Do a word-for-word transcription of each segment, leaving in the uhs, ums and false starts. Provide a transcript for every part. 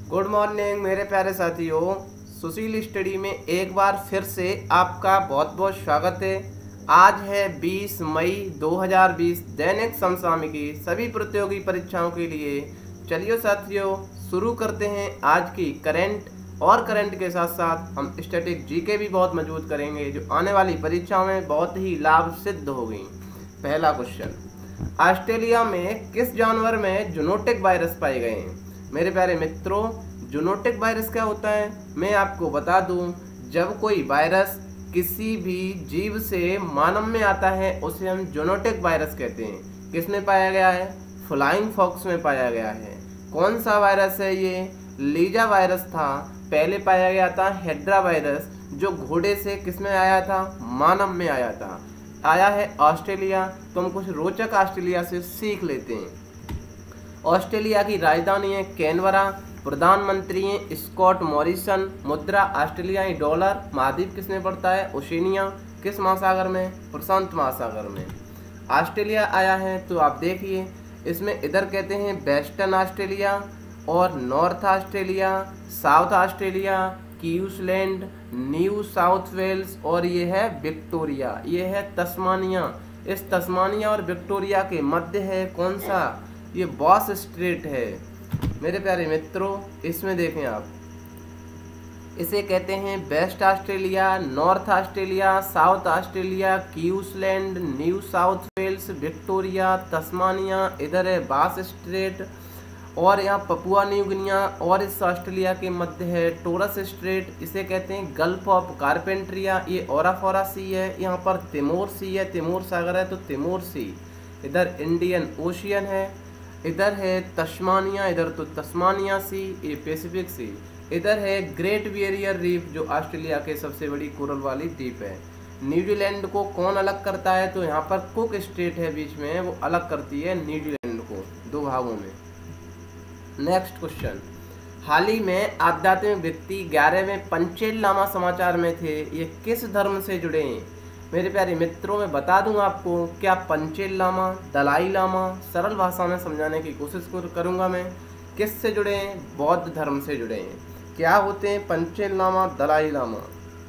Good morning मेरे प्यारे साथियों। सुशील स्टडी में एक बार फिर से आपका बहुत बहुत स्वागत है। आज है बीस मई दो हज़ार बीस, दैनिक समसामयिकी सभी प्रतियोगी परीक्षाओं के लिए। चलिए साथियों, शुरू करते हैं आज की करंट। और करंट के साथ साथ हम स्टैटिक जीके भी बहुत मजबूत करेंगे, जो आने वाली परीक्षाओं में बहुत ही लाभ सिद्ध होगी। पहला क्वेश्चन, ऑस्ट्रेलिया में किस जानवर में जूनोटिक वायरस पाए गए हैं? मेरे प्यारे मित्रों, जूनोटिक वायरस क्या होता है मैं आपको बता दूं। जब कोई वायरस किसी भी जीव से मानव में आता है उसे हम जूनोटिक वायरस कहते हैं। किसमें पाया गया है? फ्लाइंग फॉक्स में पाया गया है। कौन सा वायरस है ये? लीजा वायरस था। पहले पाया गया था हेड्रा वायरस, जो घोड़े से किसमें आया था? मानव में आया था। आया है ऑस्ट्रेलिया। तो हम कुछ रोचक ऑस्ट्रेलिया से सीख लेते हैं। ऑस्ट्रेलिया की राजधानी है कैनबरा। प्रधानमंत्री हैं स्कॉट मॉरिसन। मुद्रा ऑस्ट्रेलियाई डॉलर। महाद्वीप किसमें पड़ता है? ओशिनिया। किस महासागर में? प्रशांत महासागर में ऑस्ट्रेलिया आया है। तो आप देखिए, इसमें इधर कहते हैं वेस्टर्न ऑस्ट्रेलिया और North Australia, South Australia, Queensland, New South Wales और ये है विक्टोरिया, ये है तस्मानिया। इस तस्मानिया और विक्टोरिया के मध्य है कौन सा? ये बॉस स्ट्रेट है। मेरे प्यारे मित्रों, इसमें देखें आप, इसे कहते हैं West Australia, North Australia, South Australia, Queensland, New South Wales, Victoria, Tasmania. इधर है बॉस स्ट्रेट और यहाँ पपुआ न्यू गिनिया और इस ऑस्ट्रेलिया के मध्य है टोरस स्ट्रेट। इसे कहते हैं गल्फ ऑफ कारपेंट्रिया। ये ओराफोरा सी है। यहाँ पर तिमोर सी है, तिमोर सागर है तो तिमोर सी। इधर इंडियन ओशियन है। इधर है तस्मानिया, इधर तो तस्मानिया सी, ये पैसिफिक सी। इधर है ग्रेट बैरियर रीफ, जो ऑस्ट्रेलिया के सबसे बड़ी कोरल वाली द्वीप है। न्यूजीलैंड को कौन अलग करता है? तो यहाँ पर कुक स्टेट है बीच में, वो अलग करती है न्यूजीलैंड को दो भागों में। नेक्स्ट क्वेश्चन, हाल ही में आध्यात्मिक व्यक्ति ग्यारहवें पंचेल लामा समाचार में थे। ये किस धर्म से जुड़े हैं? मेरे प्यारे मित्रों, मैं बता दूं आपको, क्या पंचेल लामा, दलाई लामा, सरल भाषा में समझाने की कोशिश करूंगा मैं। किससे जुड़े हैं? बौद्ध धर्म से जुड़े हैं। क्या होते हैं पंचेल लामा, दलाई लामा?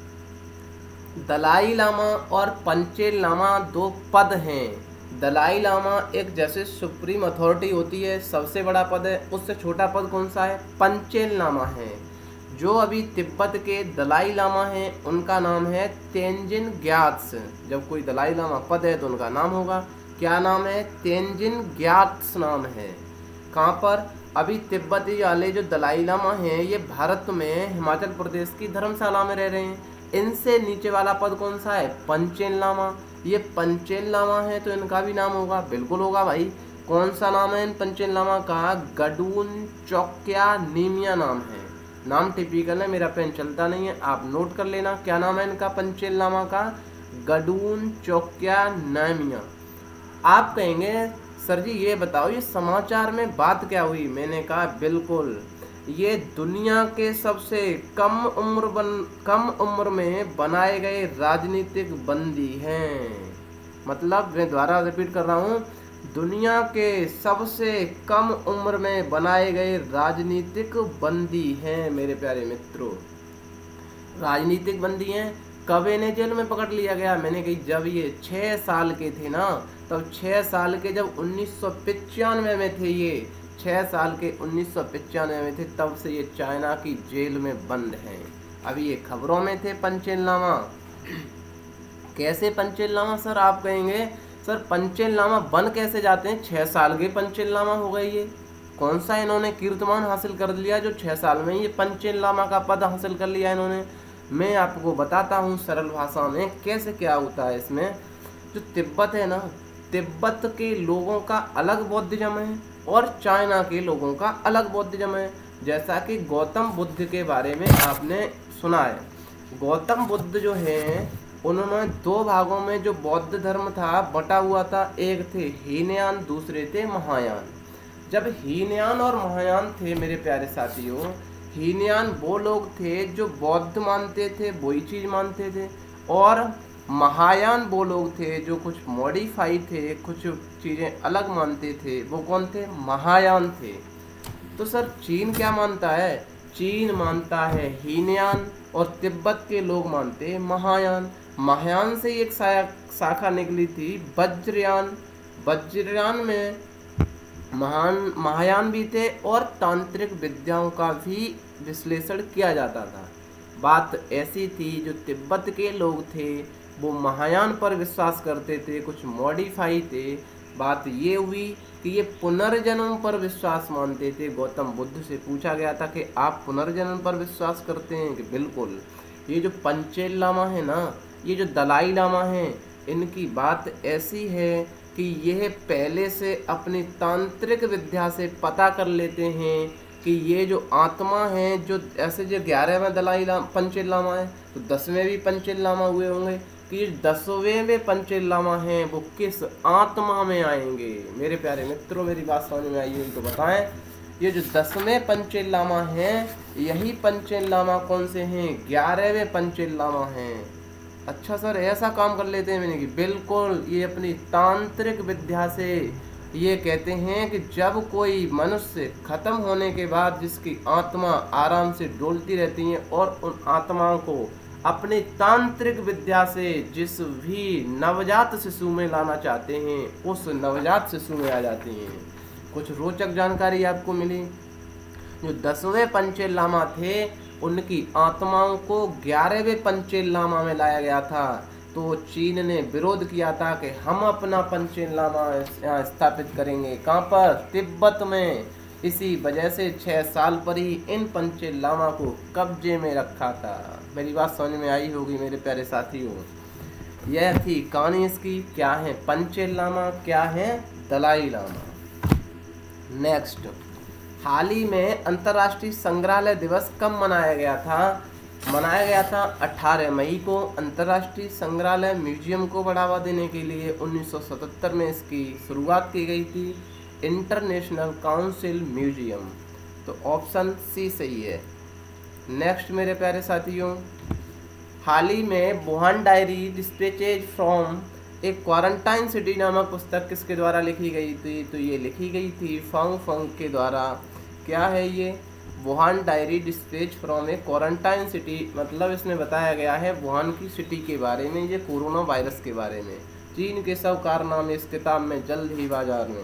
दलाई लामा और पंचेल लामा दो पद हैं। दलाई लामा एक जैसे सुप्रीम अथॉरिटी होती है, सबसे बड़ा पद है। उससे छोटा पद कौन सा है? पंचेल लामा है। जो अभी तिब्बत के दलाई लामा हैं उनका नाम है तेंजिन ग्यात्स। जब कोई दलाई लामा पद है तो उनका नाम होगा, क्या नाम है? तेंजिन ग्यात्स नाम है। कहाँ पर? अभी तिब्बती वाले जो दलाई लामा हैं ये भारत में हिमाचल प्रदेश की धर्मशाला में रह रहे हैं। इनसे नीचे वाला पद कौन सा है? पंचेल लामा। ये पंचेल लामा है तो इनका भी नाम होगा। बिल्कुल होगा भाई। कौन सा नाम है इन पंचेल लामा का? गडून चौक्या नीमिया नाम है। नाम टिपिकल है, मेरा पेन चलता नहीं है, आप नोट कर लेना। क्या नाम है इनका पंचेल लामा का? गडून चौक्या नामिया। आप कहेंगे सर जी ये बताओ ये समाचार में बात क्या हुई? मैंने कहा बिल्कुल, ये दुनिया के सबसे कम उम्र बन कम उम्र में बनाए गए राजनीतिक बंदी हैं। मतलब मैं दोबारा रिपीट कर रहा हूँ, दुनिया के सबसे कम उम्र में बनाए गए राजनीतिक बंदी हैं मेरे प्यारे मित्रों। राजनीतिक बंदी हैं। कब इन्हें जेल में पकड़ लिया गया? मैंने कही जब ये छः साल के थे ना, तब छः साल के जब उन्नीस सौ पचानवे में थे, ये छः साल के उन्नीस सौ पचानवे में थे, तब से ये चाइना की जेल में बंद हैं। अभी ये खबरों में थे पंचेल लामा। कैसे पंचेल लामा सर? आप कहेंगे सर पंचेल लामा बन कैसे जाते हैं? छः साल के पंचेल लामा हो गए। ये कौन सा इन्होंने कीर्तिमान हासिल कर लिया जो छः साल में ये पंचेल लामा का पद हासिल कर लिया इन्होंने? मैं आपको बताता हूँ सरल भाषा में कैसे क्या होता है। इसमें जो तिब्बत है ना, तिब्बत के लोगों का अलग बौद्धिज्म है और चाइना के लोगों का अलग बौद्धिज्म है। जैसा कि गौतम बुद्ध के बारे में आपने सुना है। गौतम बुद्ध जो है उन्होंने दो भागों में जो बौद्ध धर्म था बटा हुआ था। एक थे हीनयान, दूसरे थे महायान। जब हीनयान और महायान थे मेरे प्यारे साथियों, हीनयान वो लोग थे जो बौद्ध मानते थे, वही चीज़ मानते थे, और महायान वो लोग थे जो कुछ मॉडिफाई थे, कुछ चीज़ें अलग मानते थे। वो कौन थे? महायान थे। तो सर चीन क्या मानता है? चीन मानता है हीनयान और तिब्बत के लोग मानते हैं महायान। महायान से एक शाखा निकली थी वज्रयान। वज्रयान में महान महायान भी थे और तांत्रिक विद्याओं का भी विश्लेषण किया जाता था। बात ऐसी थी, जो तिब्बत के लोग थे वो महायान पर विश्वास करते थे, कुछ मॉडिफाई थे। बात ये हुई कि ये पुनर्जन्म पर विश्वास मानते थे। गौतम बुद्ध से पूछा गया था कि आप पुनर्जन्म पर विश्वास करते हैं? कि बिल्कुल। ये जो पंचेल लामा है ना, ये जो दलाई लामा हैं, इनकी बात ऐसी है कि यह पहले से अपनी तांत्रिक विद्या से पता कर लेते हैं कि ये जो आत्मा है, जो ऐसे जो ग्यारहवें दलाई लामा पंचेल लामा है, तो दसवें भी पंचेल लामा हुए होंगे कि दसवें में पंचेल लामा हैं वो किस आत्मा में आएंगे। मेरे प्यारे मित्रों, मेरी बात समझ में आई है तो बताएं। ये जो दसवें पंचेल लामा हैं, यही पंचेल लामा कौन से हैं? ग्यारहवें पंचेल लामा हैं। अच्छा सर, ऐसा काम कर लेते हैं? मैंने कि बिल्कुल। ये अपनी तांत्रिक विद्या से ये कहते हैं कि जब कोई मनुष्य खत्म होने के बाद जिसकी आत्मा आराम से डोलती रहती है और उन आत्माओं को अपने तांत्रिक विद्या से जिस भी नवजात शिशु में लाना चाहते हैं, उस नवजात शिशु में आ जाती हैं। कुछ रोचक जानकारी आपको मिली। जो दसवें पंचेल लामा थे, उनकी आत्माओं को ग्यारहवें पंचेल लामा में लाया गया था। तो चीन ने विरोध किया था कि हम अपना पंचेल लामा यहाँ स्थापित करेंगे। कहाँ पर? तिब्बत में। इसी वजह से छः साल पर ही इन पंचेल लामा को कब्जे में रखा था। मेरी बात समझ में आई होगी मेरे प्यारे साथियों। यह थी कहानी इसकी। क्या है पंचेल लामा, क्या है दलाई लामा। नेक्स्ट, हाल ही में अंतर्राष्ट्रीय संग्रहालय दिवस कब मनाया गया था? मनाया गया था अठारह मई को। अंतर्राष्ट्रीय संग्रहालय म्यूजियम को बढ़ावा देने के लिए उन्नीस सौ सतहत्तर में इसकी शुरुआत की गई थी। International Council Museum. तो ऑप्शन सी सही है। नेक्स्ट मेरे प्यारे साथियों, हाल ही में Wuhan diary dispatches from a quarantine city नामक पुस्तक किसके द्वारा लिखी गई थी? तो ये लिखी गई थी फंग फंग के द्वारा। क्या है ये? Wuhan diary dispatch from a quarantine city, मतलब इसमें बताया गया है वुहान की सिटी के बारे में, ये कोरोना वायरस के बारे में। चीन के सब कारनामे इस किताब में जल्द ही बाजार में।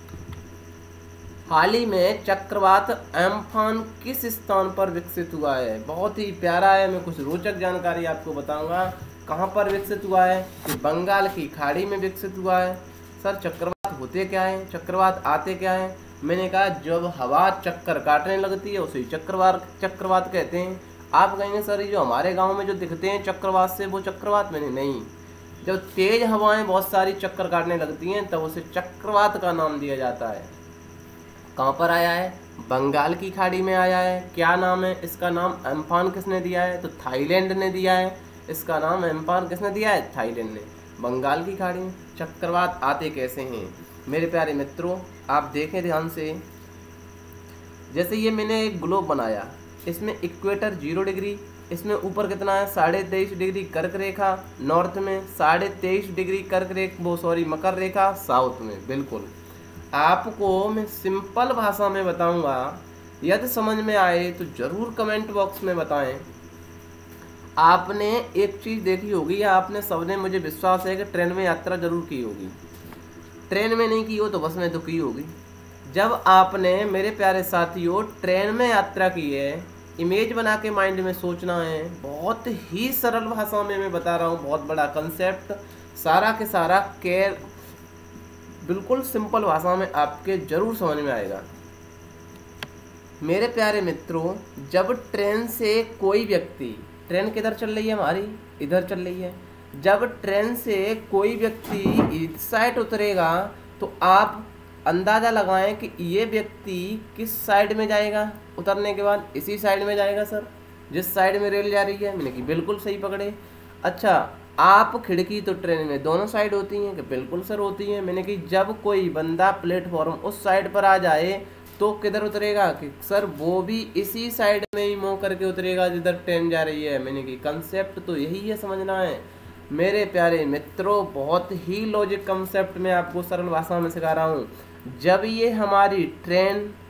हाल ही में चक्रवात एम्फान किस स्थान पर विकसित हुआ है? बहुत ही प्यारा है। मैं कुछ रोचक जानकारी आपको बताऊंगा। कहाँ पर विकसित हुआ है? कि बंगाल की खाड़ी में विकसित हुआ है। सर चक्रवात होते क्या है? चक्रवात आते क्या है? मैंने कहा जब हवा चक्कर काटने लगती है उसे चक्रवात चक्रवात कहते हैं। आप कहेंगे सर ये जो हमारे गांव में जो दिखते हैं चक्रवात से, वो चक्रवात? मैंने नहीं, जब तेज हवाएं बहुत सारी चक्कर काटने लगती हैं तब उसे चक्रवात का नाम दिया जाता है। कहाँ पर आया है? बंगाल की खाड़ी में आया है। क्या नाम है इसका? नाम एम्फान किसने दिया है? तो थाईलैंड ने दिया है। इसका नाम एम्फान किसने दिया है? थाईलैंड ने। बंगाल की खाड़ी में चक्रवात आते कैसे हैं? मेरे प्यारे मित्रों, आप देखें ध्यान से। जैसे ये मैंने एक ग्लोब बनाया, इसमें इक्वेटर जीरो डिग्री, इसमें ऊपर कितना है? साढ़े तेईस डिग्री कर्क रेखा नॉर्थ में, साढ़े तेईस डिग्री कर्क रेखा वो सॉरी मकर रेखा साउथ में। बिल्कुल। आपको मैं सिंपल भाषा में बताऊंगा, यदि समझ में आए तो जरूर कमेंट बॉक्स में बताएं। आपने एक चीज़ देखी होगी, या आपने सबने, मुझे विश्वास है कि ट्रेन में यात्रा जरूर की होगी। ट्रेन में नहीं की हो तो बस में तो की होगी। जब आपने मेरे प्यारे साथियों ट्रेन में यात्रा की है, इमेज बना के माइंड में सोचना है। बहुत ही सरल भाषा में मैं बता रहा हूँ, बहुत बड़ा कंसेप्ट, सारा के सारा केयर, बिल्कुल सिंपल भाषा में आपके जरूर समझ में आएगा। मेरे प्यारे मित्रों, जब ट्रेन से कोई व्यक्ति, ट्रेन किधर चल रही है हमारी? इधर चल रही है। जब ट्रेन से कोई व्यक्ति इस साइड उतरेगा तो आप अंदाज़ा लगाएं कि ये व्यक्ति किस साइड में जाएगा। उतरने के बाद इसी साइड में जाएगा सर, जिस साइड में रेल जा रही है। मैंने कि बिल्कुल सही पकड़े। अच्छा, आप खिड़की तो ट्रेन में दोनों साइड होती हैं? कि बिल्कुल सर होती हैं। मैंने कि जब कोई बंदा प्लेटफॉर्म उस साइड पर आ जाए तो किधर उतरेगा? कि सर वो भी इसी साइड में ही मुँह करके उतरेगा जिधर ट्रेन जा रही है। मैंने कि कंसेप्ट तो यही है, समझना है। मेरे प्यारे मित्रों, बहुत ही लॉजिक कंसेप्ट में आपको सरल भाषा में सिखा रहा हूँ। जब ये हमारी ट्रेन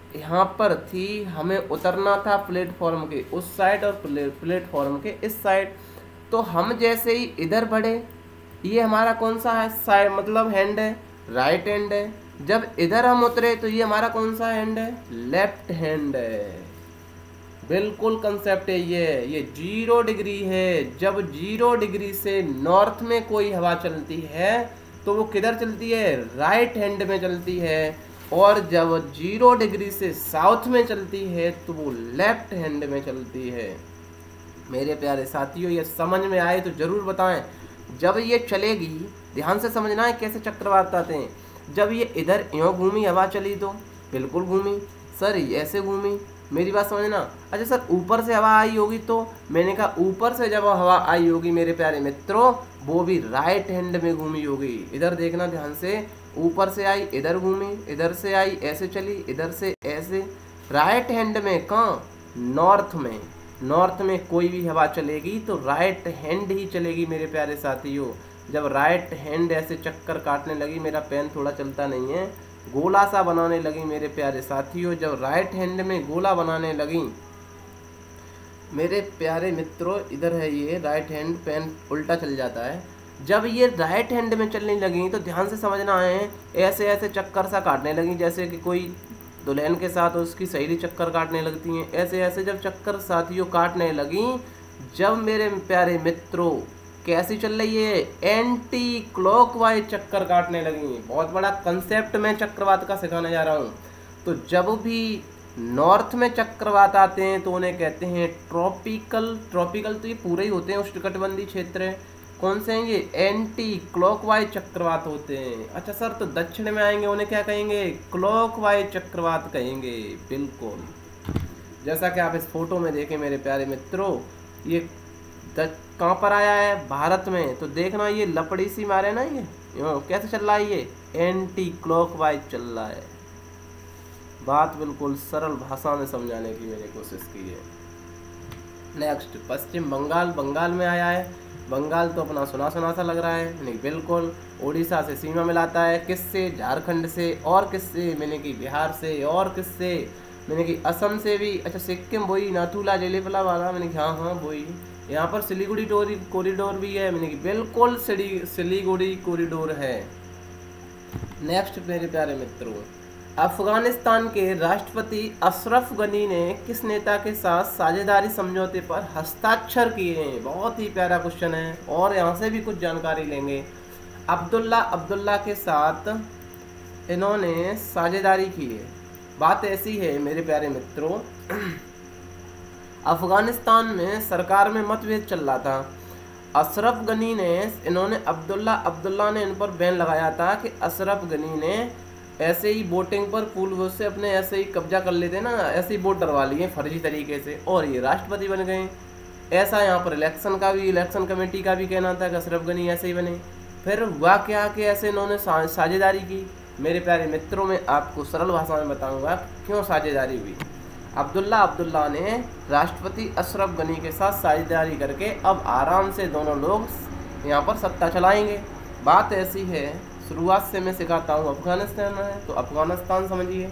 यहाँ पर थी, हमें उतरना था प्लेटफॉर्म के उस साइड और प्ले, प्लेटफॉर्म के इस साइड। तो हम जैसे ही इधर बढ़े, ये हमारा कौन सा है साइड, मतलब हैंड है, राइट हैंड है। जब इधर हम उतरे तो ये हमारा कौन सा हैंड है, लेफ्ट हैंड है। बिल्कुल कंसेप्ट है ये ये जीरो डिग्री है। जब जीरो डिग्री से नॉर्थ में कोई हवा चलती है तो वो किधर चलती है, राइट हैंड में चलती है, और जब जीरो डिग्री से साउथ में चलती है तो वो लेफ्ट हैंड में चलती है। मेरे प्यारे साथियों, ये समझ में आए तो ज़रूर बताएं। जब ये चलेगी, ध्यान से समझना है कैसे चक्रवात आते हैं। जब ये इधर यूँ घूमी, हवा चली तो बिल्कुल घूमी, सर ऐसे घूमी, मेरी बात समझना। अच्छा सर ऊपर से हवा आई होगी, तो मैंने कहा ऊपर से जब हवा आई होगी मेरे प्यारे मित्रों, वो भी राइट हैंड में घूमी होगी। इधर देखना ध्यान से, ऊपर से आई इधर घूमी, इधर से आई ऐसे चली, इधर से ऐसे, राइट हैंड में। कहाँ, नॉर्थ में। नॉर्थ में कोई भी हवा चलेगी तो राइट हैंड ही चलेगी मेरे प्यारे साथियों। जब राइट हैंड ऐसे चक्कर काटने लगी, मेरा पेन थोड़ा चलता नहीं है, गोला सा बनाने लगी मेरे प्यारे साथियों, जब राइट हैंड में गोला बनाने लगी मेरे प्यारे मित्रों, इधर है ये राइट हैंड, पेन उल्टा चल जाता है। जब ये राइट हैंड में चलने लगी तो ध्यान से समझना है, ऐसे ऐसे चक्कर सा काटने लगी, जैसे कि कोई दुल्हन के साथ उसकी सहेली चक्कर काटने लगती हैं। ऐसे ऐसे जब चक्कर साथियों काटने लगी, जब मेरे प्यारे मित्रों कैसी चल रही है, एंटी क्लॉकवाइज चक्कर काटने लगी। बहुत बड़ा कंसेप्ट मैं चक्रवात का सिखाने जा रहा हूँ। तो जब भी नॉर्थ में चक्रवात आते हैं तो उन्हें कहते हैं ट्रॉपिकल। ट्रॉपिकल तो ये पूरे ही होते हैं, उष्णकटिबंधीय क्षेत्र। कौन से हैं ये, एंटी क्लॉकवाइज चक्रवात होते हैं। अच्छा सर, तो दक्षिण में आएंगे उन्हें क्या कहेंगे, क्लॉकवाइज चक्रवात कहेंगे। बिल्कुल, जैसा कि आप इस फोटो में देखें मेरे प्यारे मित्रों, ये कहाँ पर आया है, भारत में। तो देखना ये लपड़ी सी मारे ना, ये कैसे चल रहा है, ये एंटी क्लॉकवाइज चल रहा है। बात बिल्कुल सरल भाषा में समझाने की मैंने कोशिश की है। नेक्स्ट, पश्चिम बंगाल। बंगाल में आया है। बंगाल तो अपना सुना सुना सा लग रहा है, नहीं बिल्कुल। उड़ीसा से सीमा मिलाता है, किससे, झारखंड से, और किससे, मैंने कि बिहार से, और किससे, मैंने कि असम से भी। अच्छा सिक्किम वही नाथुला जेलेपला वाला, मैंने कि हाँ हाँ वही। यहाँ पर सिलीगुड़ी कॉरिडोर भी है, मैंने कि बिल्कुल सिलीगुड़ी कॉरिडोर है। नेक्स्ट मेरे प्यारे मित्रों, अफगानिस्तान के राष्ट्रपति अशरफ गनी ने किस नेता के साथ साझेदारी समझौते पर हस्ताक्षर किए हैं। बहुत ही प्यारा क्वेश्चन है, और यहाँ से भी कुछ जानकारी लेंगे। अब्दुल्ला अब्दुल्ला के साथ इन्होंने साझेदारी की है। बात ऐसी है मेरे प्यारे मित्रों, अफगानिस्तान में सरकार में मतभेद चल रहा था। अशरफ गनी ने, इन्होंने अब्दुल्ला अब्दुल्ला ने इन पर बैन लगाया था कि अशरफ गनी ने ऐसे ही वोटिंग पर फूल वोट से अपने ऐसे ही कब्जा कर लेते ना, ऐसे ही वोट डरवा लिए फर्जी तरीके से, और ये राष्ट्रपति बन गए। ऐसा यहाँ पर इलेक्शन का भी, इलेक्शन कमेटी का भी कहना था कि अशरफ गनी ऐसे ही बने। फिर हुआ क्या कि ऐसे इन्होंने साझेदारी की। मेरे प्यारे मित्रों, में आपको सरल भाषा में बताऊंगा क्यों साझेदारी हुई। अब्दुल्ला अब्दुल्ला ने राष्ट्रपति अशरफ गनी के साथ साझेदारी करके अब आराम से दोनों लोग यहाँ पर सत्ता चलाएंगे। बात ऐसी है, शुरुआत से मैं सिखाता हूँ। अफगानिस्तान है तो अफगानिस्तान समझिए,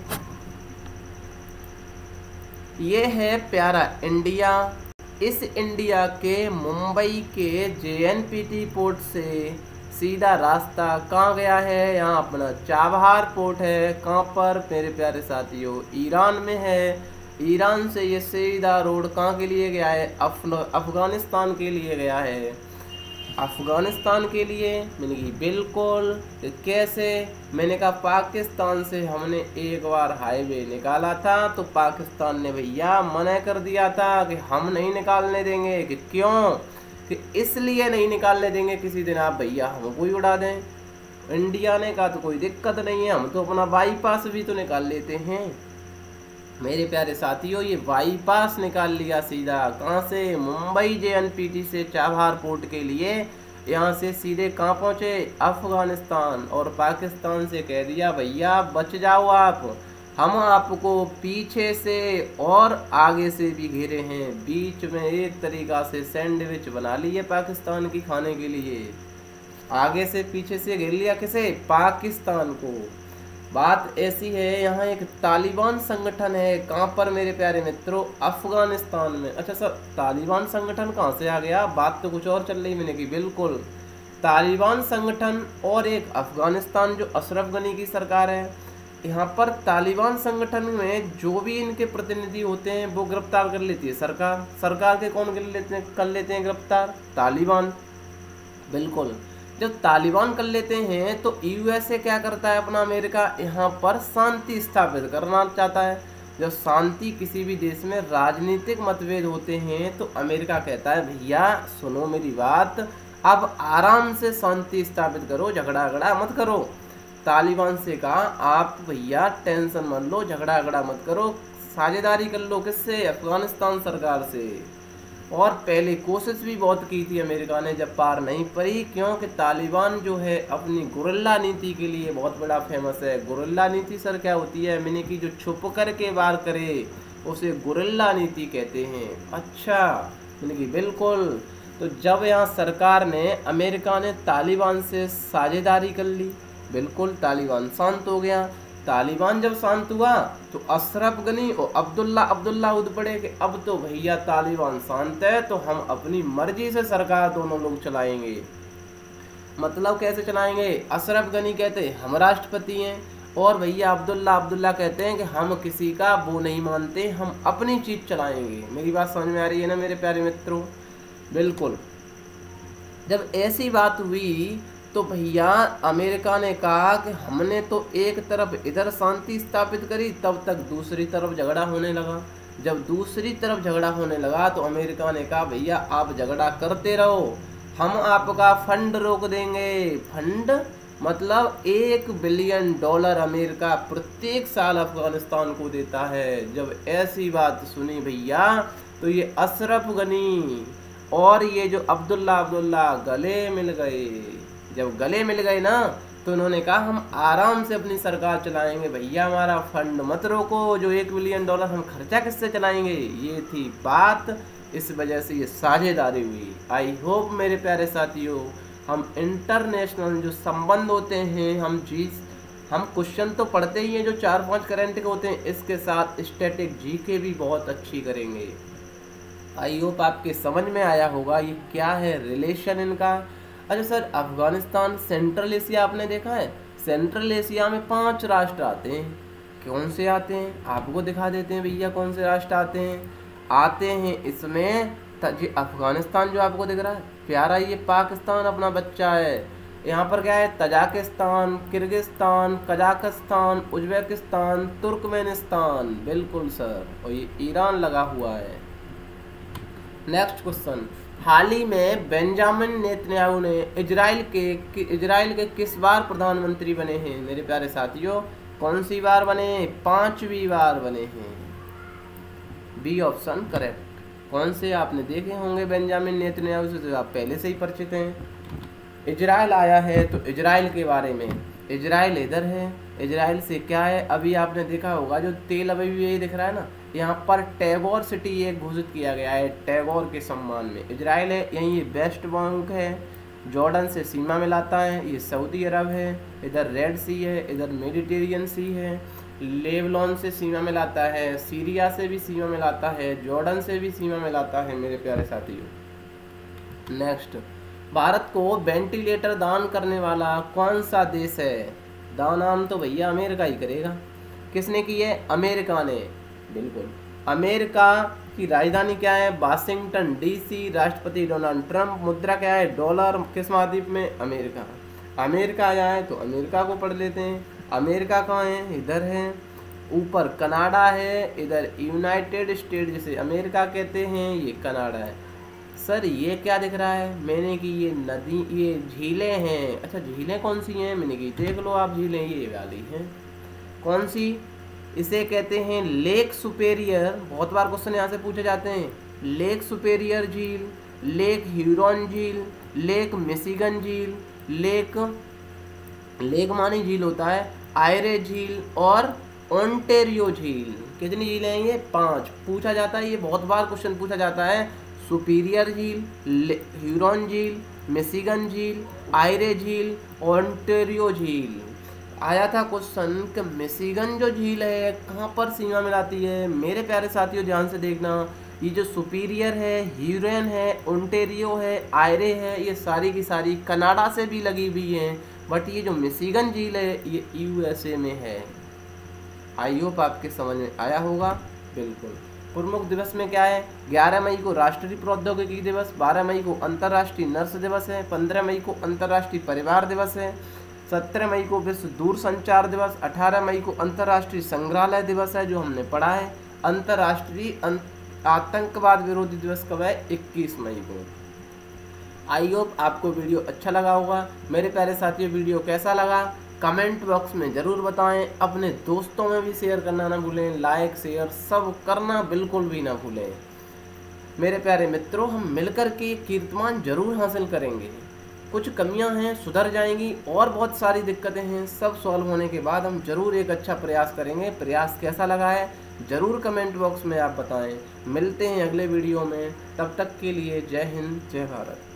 ये है प्यारा इंडिया। इस इंडिया के मुंबई के J N P T port से सीधा रास्ता कहाँ गया है, यहाँ अपना चाबहार पोर्ट है। कहाँ पर मेरे प्यारे साथियों, ईरान में है। ईरान से ये सीधा रोड कहाँ के लिए गया है, अफगानिस्तान के लिए गया है। अफगानिस्तान के लिए मैंने कही बिल्कुल। कैसे, मैंने कहा पाकिस्तान से हमने एक बार हाईवे निकाला था तो पाकिस्तान ने भैया मना कर दिया था कि हम नहीं निकालने देंगे। कि क्यों, कि इसलिए नहीं निकालने देंगे, किसी दिन आप भैया हमको ही उड़ा दें। इंडिया ने कहा तो कोई दिक्कत नहीं है, हम तो अपना बाईपास भी तो निकाल लेते हैं। मेरे प्यारे साथियों, ये बाईपास निकाल लिया सीधा। कहाँ से, Mumbai J N P T से चाबहार पोर्ट के लिए। यहाँ से सीधे कहाँ पहुँचे, अफगानिस्तान। और पाकिस्तान से कह दिया भैया बच जाओ आप, हम आपको पीछे से और आगे से भी घेरे हैं। बीच में एक तरीका से सैंडविच बना लिए पाकिस्तान की खाने के लिए। आगे से पीछे से घेर लिया किसे, पाकिस्तान को। बात ऐसी है, यहाँ एक तालिबान संगठन है, कहाँ पर मेरे प्यारे मित्रों, अफगानिस्तान में। अच्छा सर, तालिबान संगठन कहाँ से आ गया, बात तो कुछ और चल रही मैंने की। बिल्कुल, तालिबान संगठन और एक अफगानिस्तान जो अशरफ गनी की सरकार है, यहाँ पर तालिबान संगठन में जो भी इनके प्रतिनिधि होते हैं वो गिरफ्तार कर लेती है सरकार। सरकार के कौन कर लेते हैं कर लेते हैं गिरफ्तार, तालिबान। बिल्कुल, जब तालिबान कर लेते हैं तो यूएसए क्या करता है, अपना अमेरिका यहाँ पर शांति स्थापित करना चाहता है। जब शांति किसी भी देश में राजनीतिक मतभेद होते हैं तो अमेरिका कहता है भैया सुनो मेरी बात, अब आराम से शांति स्थापित करो, झगड़ा झगड़ा मत करो। तालिबान से कहा आप भैया टेंशन मत लो, झगड़ा झगड़ा मत करो, साझेदारी कर लो, किससे, अफगानिस्तान सरकार से। और पहले कोशिश भी बहुत की थी अमेरिका ने, जब पार नहीं पड़ी, क्योंकि तालिबान जो है अपनी गुरिल्ला नीति के लिए बहुत बड़ा फेमस है। गुरिल्ला नीति सर क्या होती है, मैंने की जो छुप करके वार करे उसे गुरिल्ला नीति कहते हैं। अच्छा, मैंने की बिल्कुल। तो जब यहाँ सरकार ने, अमेरिका ने तालिबान से साझेदारी कर ली, बिल्कुल तालिबान शांत हो गया। तालिबान जब शांत हुआ तो अशरफ गनी और अब्दुल्ला अब्दुल्ला उठ पड़े कि अब तो भैया तालिबान शांत है तो हम अपनी मर्जी से सरकार दोनों लोग चलाएंगे। मतलब कैसे चलाएंगे, अशरफ गनी कहते हैं हम राष्ट्रपति हैं, और भैया अब्दुल्ला अब्दुल्ला कहते हैं कि हम किसी का वो नहीं मानते, हम अपनी चीज़ चलाएंगे। मेरी बात समझ में आ रही है ना मेरे प्यारे मित्रों। बिल्कुल, जब ऐसी बात हुई तो भैया अमेरिका ने कहा कि हमने तो एक तरफ इधर शांति स्थापित करी, तब तक दूसरी तरफ झगड़ा होने लगा। जब दूसरी तरफ झगड़ा होने लगा तो अमेरिका ने कहा भैया आप झगड़ा करते रहो, हम आपका फंड रोक देंगे। फंड मतलब एक बिलियन डॉलर अमेरिका प्रत्येक साल अफगानिस्तान को देता है। जब ऐसी बात सुनी भैया तो ये अशरफ गनी और ये जो अब्दुल्ला अब्दुल्ला गले मिल गए। जब गले मिल गए ना तो उन्होंने कहा हम आराम से अपनी सरकार चलाएंगे, भैया हमारा फंड मत रोको, जो एक बिलियन डॉलर हम खर्चा किससे चलाएंगे। ये थी बात, इस वजह से ये साझेदारी हुई। आई होप मेरे प्यारे साथियों, हम इंटरनेशनल जो संबंध होते हैं, हम चीज हम क्वेश्चन तो पढ़ते ही हैं जो चार पांच करंट के होते हैं, इसके साथ स्टैटिक जी के भी बहुत अच्छी करेंगे। आई होप आपके समझ में आया होगा ये क्या है रिलेशन इनका। अच्छा सर, अफगानिस्तान सेंट्रल एशिया आपने देखा है, सेंट्रल एशिया में पांच राष्ट्र आते हैं। कौन से आते हैं आपको दिखा देते हैं भैया, कौन से राष्ट्र आते हैं। आते हैं इसमें जी अफगानिस्तान जो आपको दिख रहा है प्यारा, ये पाकिस्तान अपना बच्चा है। यहाँ पर क्या है, Tajikistan, Kyrgyzstan, Kazakhstan, Uzbekistan, Turkmenistan. बिल्कुल सर, और ये ईरान लगा हुआ है। नेक्स्ट क्वेश्चन, हाल ही में बेंजामिन नेतन्याहू ने इजराइल के कि, इजराइल के किस बार प्रधानमंत्री बने हैं मेरे प्यारे साथियों, कौन सी बार बने, पांचवी बार बने हैं। B option correct. कौन से आपने देखे होंगे बेंजामिन नेतन्याहू से, तो आप पहले से ही परिचित हैं। इजराइल आया है तो इजराइल के बारे में, इजराइल इधर है, इजराइल से क्या है, अभी आपने देखा होगा जो तेल अभी ये दिख रहा है ना, यहाँ पर टैगोर सिटी एक घोषित किया गया है टैगोर के सम्मान में। इजराइल है, यहीं ये वेस्ट बैंक है, जॉर्डन से सीमा मिलाता है, ये सऊदी अरब है, इधर रेड सी है, इधर मेडिटेरियन सी है, लेबनान से सीमा मिलाता है, सीरिया से भी सीमा मिलाता है, जॉर्डन से भी सीमा मिलाता है मेरे प्यारे साथियों। नेक्स्ट, भारत को वेंटिलेटर दान करने वाला कौन सा देश है, दान नाम तो भैया अमेरिका ही करेगा। किसने की है, अमेरिका ने। बिल्कुल, अमेरिका की राजधानी क्या है, वाशिंगटन डीसी, राष्ट्रपति डोनाल्ड ट्रंप, मुद्रा क्या है, डॉलर, किस महाद्वीप में, अमेरिका। अमेरिका आया है तो अमेरिका को पढ़ लेते हैं। अमेरिका कहाँ है, इधर है, ऊपर कनाडा है, इधर यूनाइटेड स्टेट जिसे अमेरिका कहते हैं, ये कनाडा है। सर ये क्या दिख रहा है, मैंने कि ये नदी, ये झीलें हैं। अच्छा झीलें कौन सी हैं, मैंने कि देख लो आप, झीलें ये वाली हैं। कौन सी, इसे कहते हैं लेक सुपेरियर। बहुत बार क्वेश्चन यहाँ से पूछे जाते हैं, लेक सुपेरियर झील, लेक ह्यूरॉन झील, लेक मिशिगन झील, लेक लेक मानी झील होता है, आयरे झील और ओंटेरियो झील। कितनी झीलें हैं ये, पांच। पूछा जाता है, ये बहुत बार क्वेश्चन पूछा जाता है, सुपीरियर झील, ह्यूरॉन झील, मिशिगन झील, आयरे झील, ओंटेरियो झील। आया था क्वेश्चन कि मिशिगन जो झील है कहाँ पर सीमा मिलाती है। मेरे प्यारे साथियों ध्यान से देखना, ये जो सुपीरियर है, ह्यूरन है, ओंटेरियो है, आयरे है, ये सारी की सारी कनाडा से भी लगी हुई हैं, बट ये जो मिशिगन झील है ये यूएसए में है। आई होप आपके समझ में आया होगा। बिल्कुल। प्रमुख दिवस में क्या है? ग्यारह मई को राष्ट्रीय प्रौद्योगिकी दिवस, बारह मई को अंतर्राष्ट्रीय नर्स दिवस है, पंद्रह मई को अंतर्राष्ट्रीय परिवार दिवस है, सत्रह मई को विश्व दूरसंचार दिवस, अठारह मई को अंतर्राष्ट्रीय संग्रहालय दिवस है जो हमने पढ़ा है। अंतर्राष्ट्रीय आतंकवाद विरोधी दिवस कब है? इक्कीस मई को। आई होप आपको वीडियो अच्छा लगा होगा। मेरे प्यारे साथियों वीडियो कैसा लगा कमेंट बॉक्स में ज़रूर बताएं। अपने दोस्तों में भी शेयर करना ना भूलें, लाइक शेयर सब करना बिल्कुल भी ना भूलें। मेरे प्यारे मित्रों, हम मिलकर के कीर्तिमान जरूर हासिल करेंगे। कुछ कमियां हैं सुधर जाएंगी और बहुत सारी दिक्कतें हैं, सब सॉल्व होने के बाद हम जरूर एक अच्छा प्रयास करेंगे। प्रयास कैसा लगा है ज़रूर कमेंट बॉक्स में आप बताएं। मिलते हैं अगले वीडियो में, तब तक के लिए जय हिंद जय भारत।